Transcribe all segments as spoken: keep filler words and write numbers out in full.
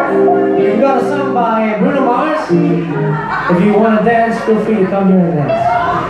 We've got a song by Bruno Mars. If you want to dance, feel free to come here and dance.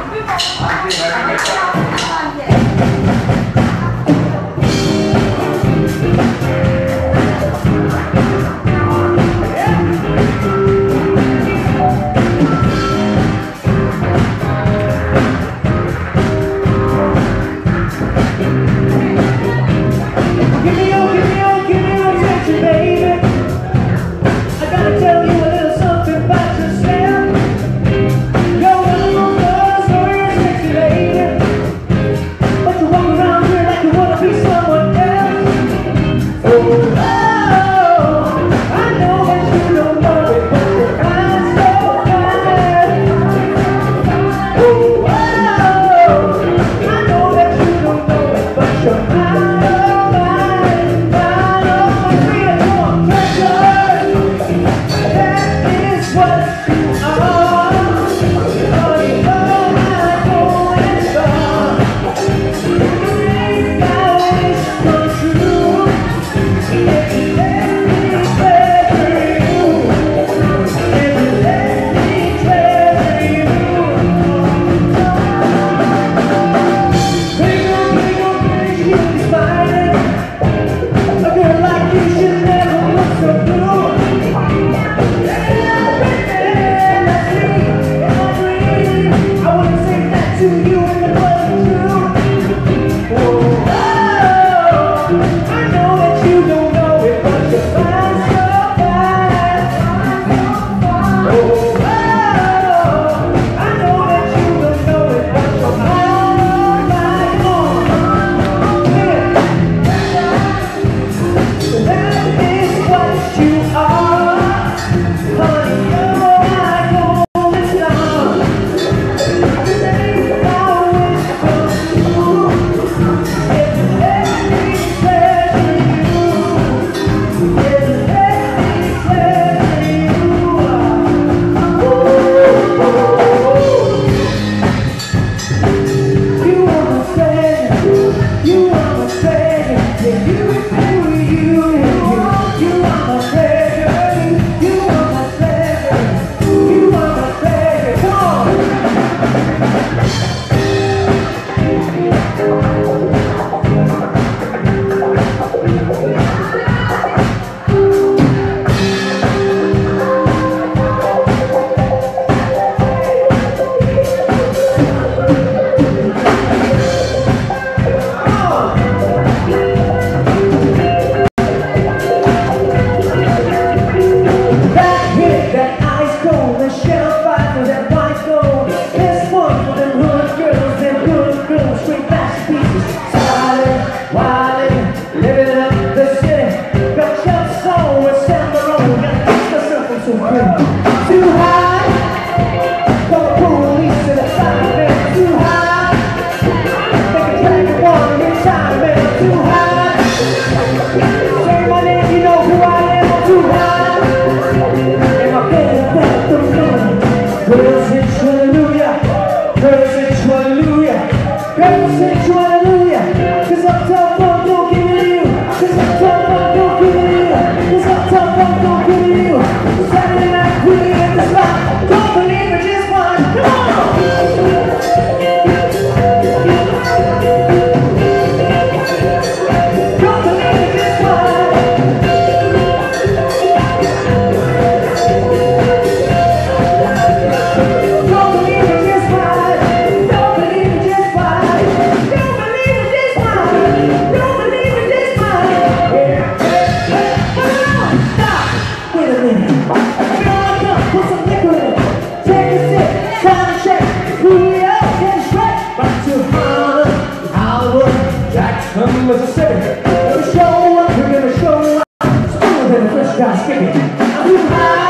Mississippi. We're gonna show up, we're gonna show up. Smooth and the fresh guy skipping. I'm too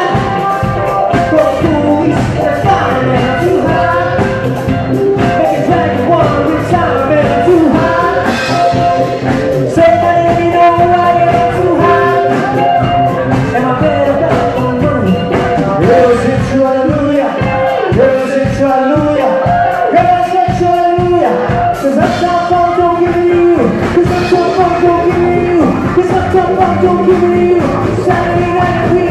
high for the police and firemen. I'm too high. Make a drag of one with time, man. I'm too high. Say my name, you know who I am. I'm too high. And my bed, I got one money. Rose it, hallelujah. Rose it, hallelujah. Rose it, hallelujah. Cause I'm so far, don't give me you. Cause I'm so far, don't give me you. Cause I'm so far, don't give me you. Saturday night, we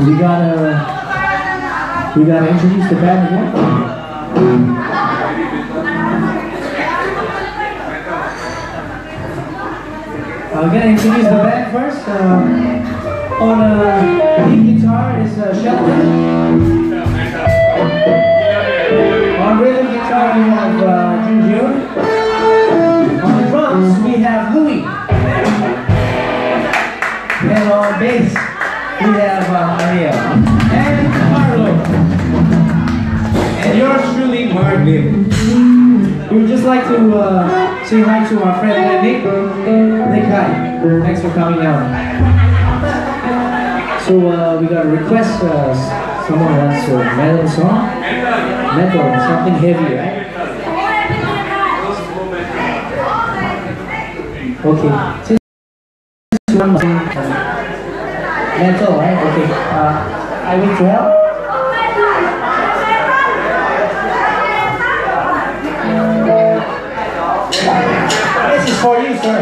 We gotta, we gotta introduce the band again. I'm gonna introduce the band first. Uh, on uh, lead guitar is uh, Shelton. On rhythm guitar we have uh, Jun. On the drums we have Louis. And on bass we have uh, Ariel. And Carlo. And yours truly, Marvin. We would just like to uh, say hi to our friend Nick. Nick, hi. Thanks for coming out. So uh, we got a request. Uh, someone wants a metal song. Metal, something heavy, right? Okay. Since one uh, metal, right? Okay. Uh, I need to help. This is for you, sir.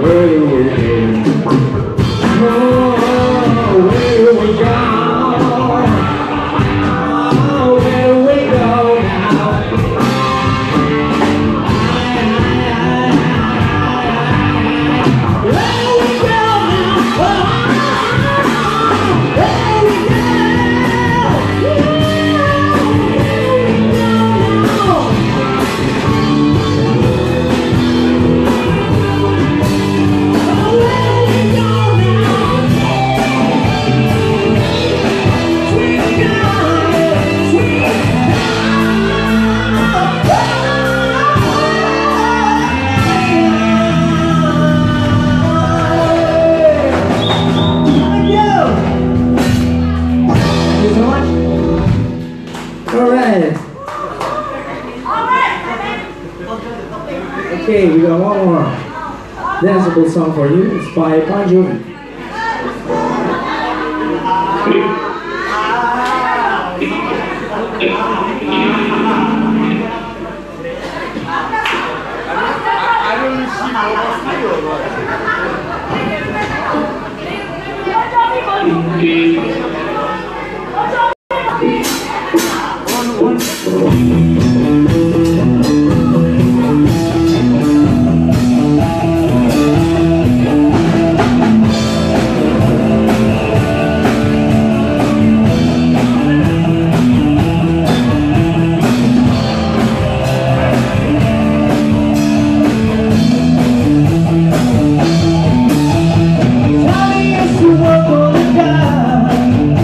where do we go? Oh, where do we go? Oh, where do we go now? Where do we go now? Oh, where do we go? Okay, we got one more danceable song for you. It's by Bon Jovi. Tommy used to work on the job.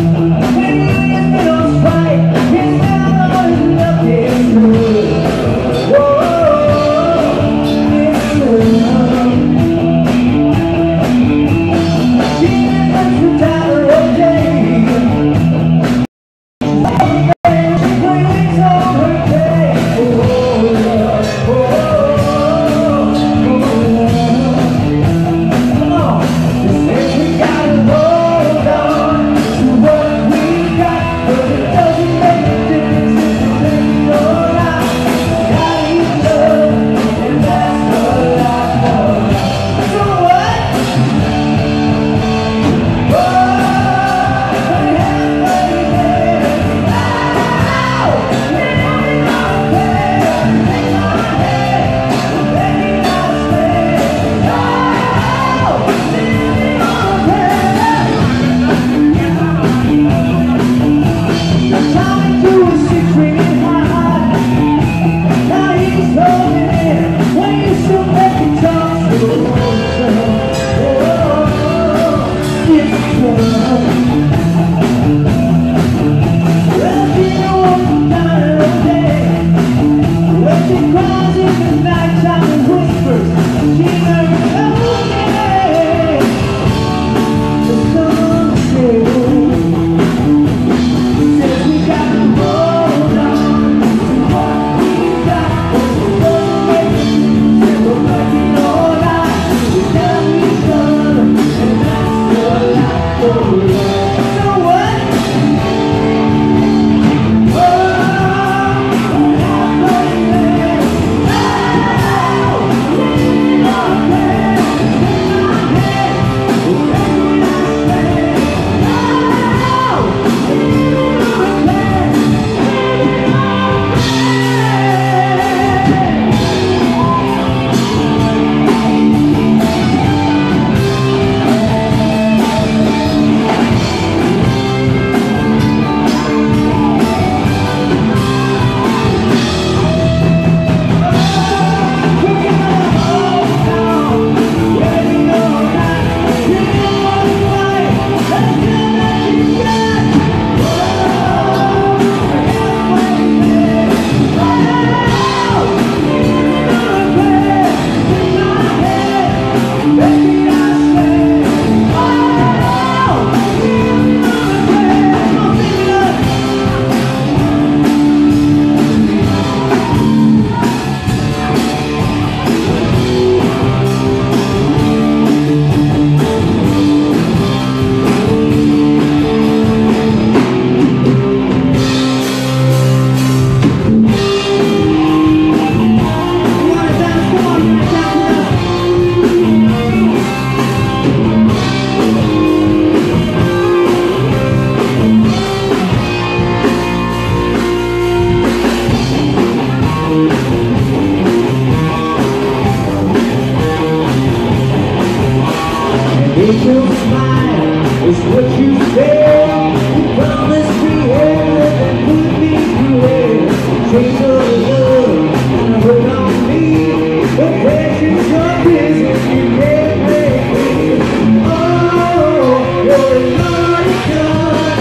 Make you smile is what you say. You promised me heaven and put me through hell. Change your love and hold on me. But precious your business, you can't make me. Oh, you're a naughty God.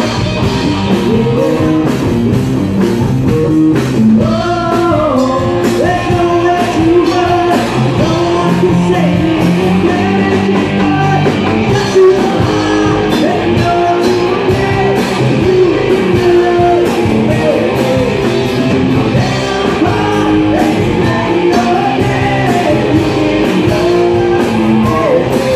Oh, there's nowhere to run. No one can save me. Got you high, and you're too big. You can love me. And I'm proud that you made your day. You can love me.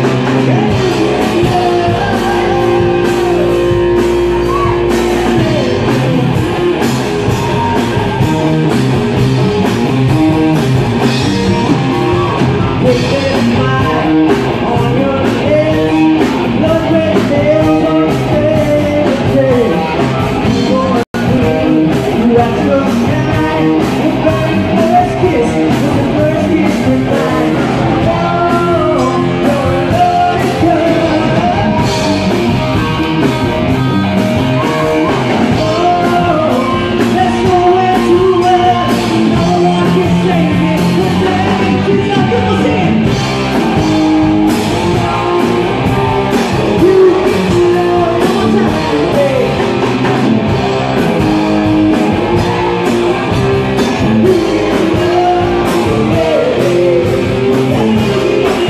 Put that smile on your face. Blood red nails on your face. You wanna be, you watch your shine. The very first kiss was the first kiss goodbye. Oh, you're a loaded gun. Oh, there's nowhere to run. No one can save you. Put that into your people sing. You can love one time, baby. You can love, baby. You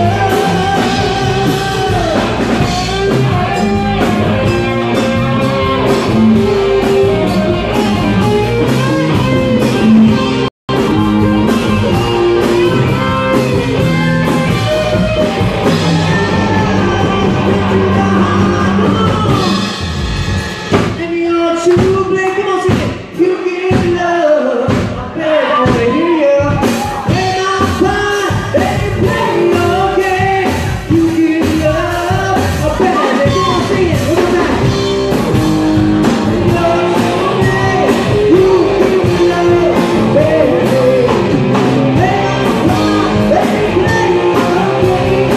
and you're too big, come on, sing it. You can love, I bet I wanna hear ya. And I'm fine, and you play your game. You can love, I bet I wanna come on, sing it, one more time. And you're too big, you can love, baby. And I'm fine, and you play your game.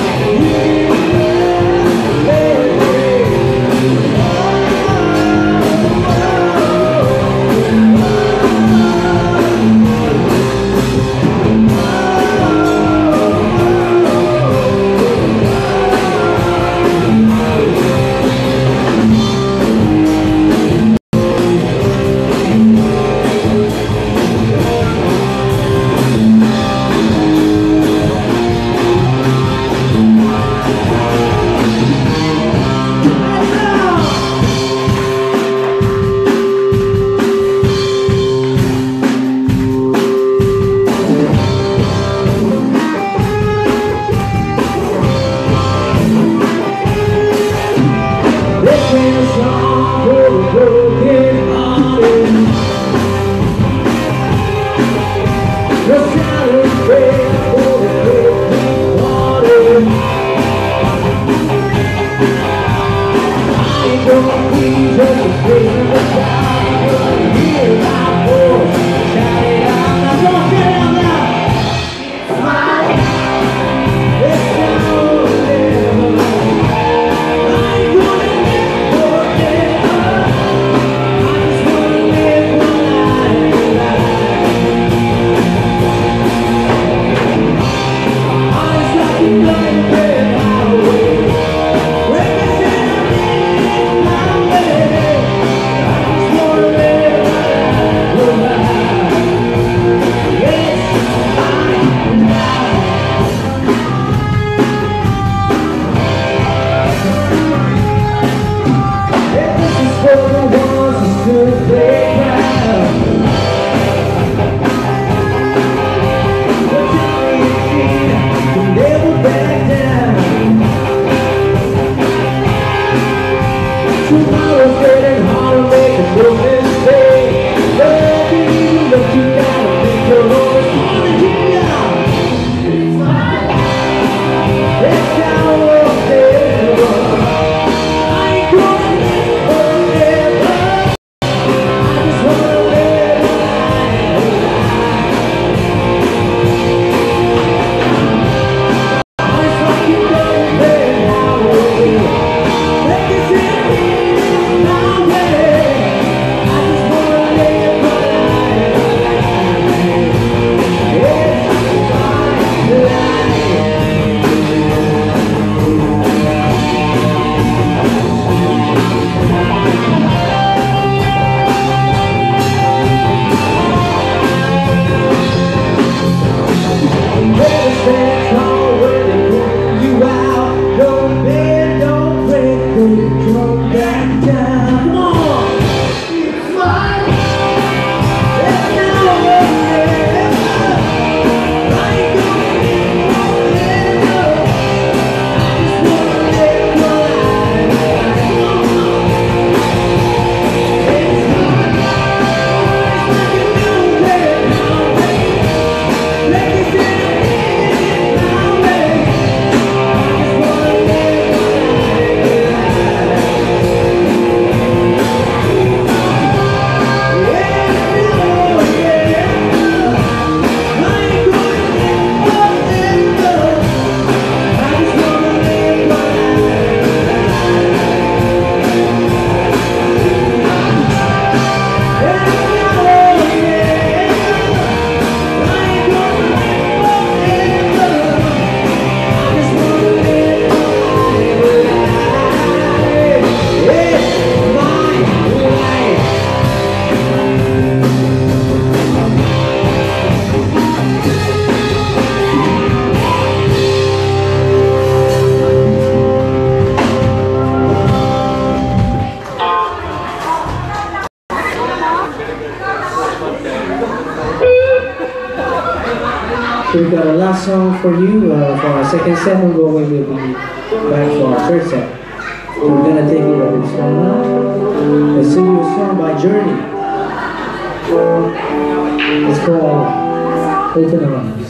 song for you uh, for our second set. We'll go away. We'll be back for our third set. So we're gonna take it a bit slow now. Let's sing you a song by Journey. It's called Open Arms.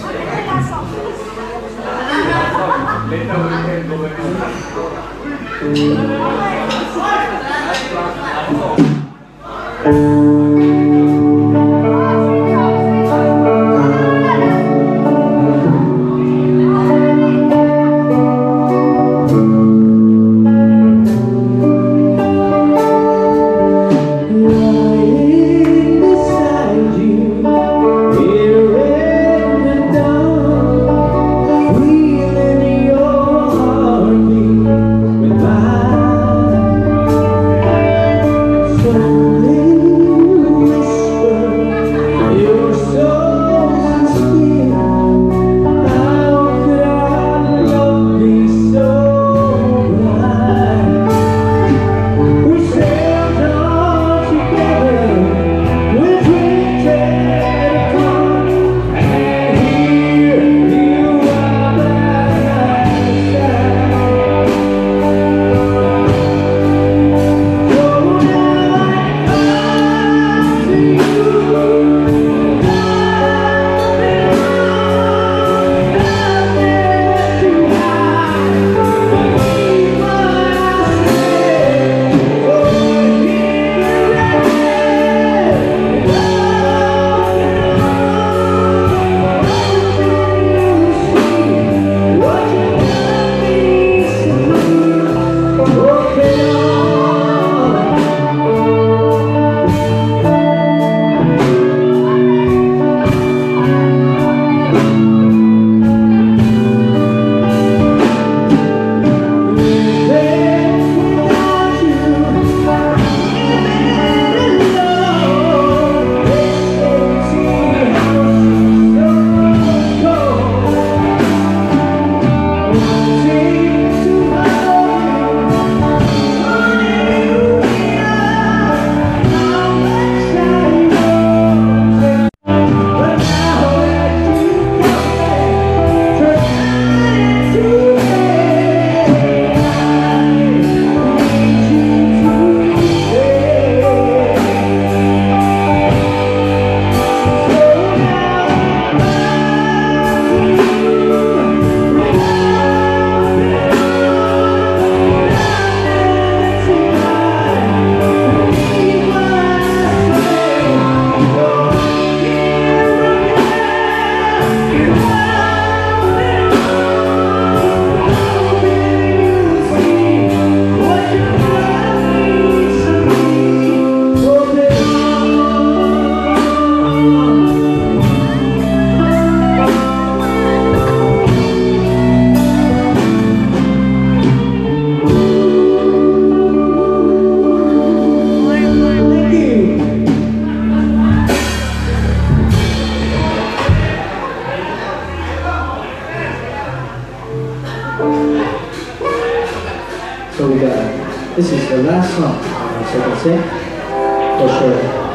So we got, this is the last song on our second set, for sure.